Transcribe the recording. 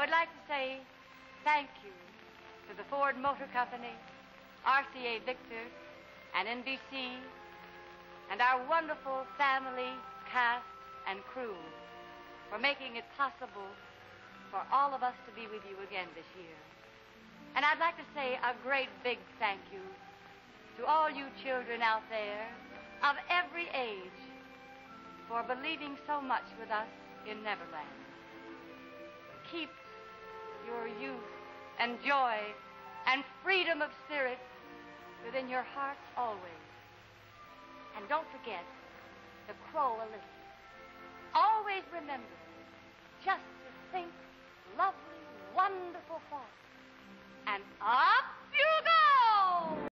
would like to say thank you to the Ford Motor Company, RCA Victor, and NBC, and our wonderful family, cast, and crew for making it possible for all of us to be with you again this year. And I'd like to say a great big thank you to all you children out there of every age for believing so much with us in Neverland. Keep your youth and joy and freedom of spirit within your hearts always. And don't forget the crow a little. Always remember just to think lovely, wonderful thoughts. And up